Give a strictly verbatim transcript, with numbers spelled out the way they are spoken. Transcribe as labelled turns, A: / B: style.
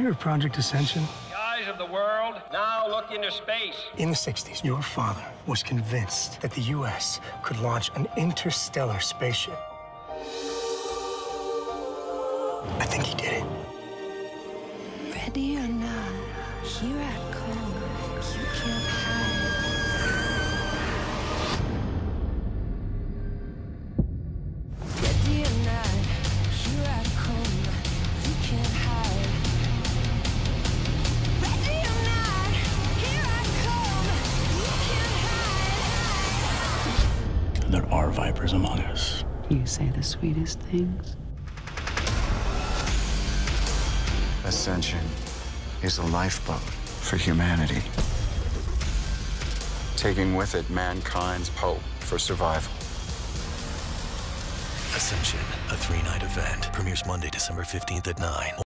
A: heard of Project Ascension?
B: The eyes of the world now look into space.
A: In the sixties, your father was convinced that the U S could launch an interstellar spaceship. I think he did it.
C: Ready or not, here I come. You can't hide. Ready or not, here I come. You can't hide. Ready or not, here I come. You can't hide.
D: There are vipers among us.
E: You say the sweetest things.
F: Ascension is a lifeboat for humanity, taking with it mankind's hope for survival.
G: Ascension, a three-night event, premieres Monday, December fifteenth at nine.